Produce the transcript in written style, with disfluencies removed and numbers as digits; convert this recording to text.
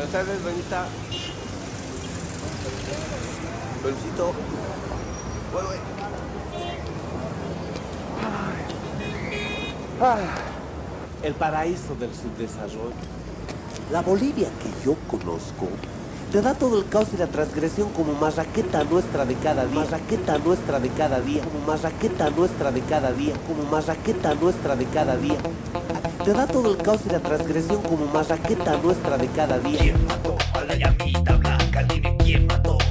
Buenas tardes, doñita. Pelucito. Bueno, el paraíso del subdesarrollo. La Bolivia que yo conozco te da todo el caos y la transgresión como marraqueta nuestra de cada día, marraqueta nuestra de cada día, como marraqueta nuestra de cada día, como marraqueta nuestra de cada día. Te da todo el caos y la transgresión como marraqueta nuestra de cada día. ¿Quién mató a la llamita blanca? Dime quién mató